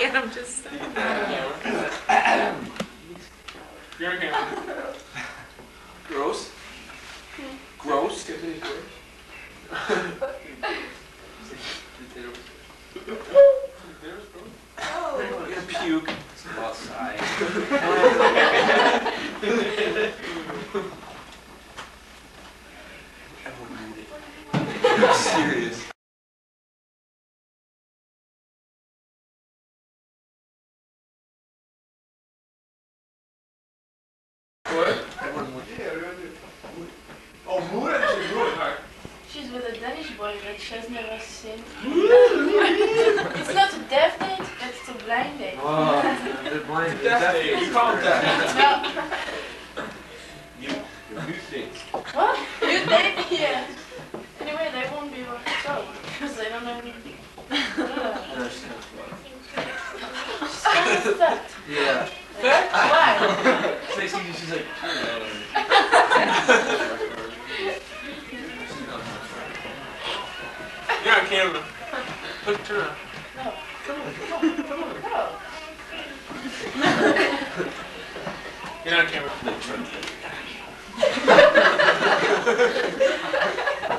can, I'm just saying. You're on camera. Gross. Gross. Oh. You're gonna puke. Go outside. I'm serious. What? Everyone would. Yeah, what do I do? Oh, mood? I just said mood. Alright. She's with a Danish boy that she has never seen. It's not a deaf date, it's a blind date. Oh, they're blind. They're deaf. You call them that. No. You things. What? You date? Yeah. Anyway, they won't be able to talk because they don't know anything. She's kind of fucked. Yeah. Why? She's like. You're on camera. Look, turn around. No. Come on. No. You're not on camera.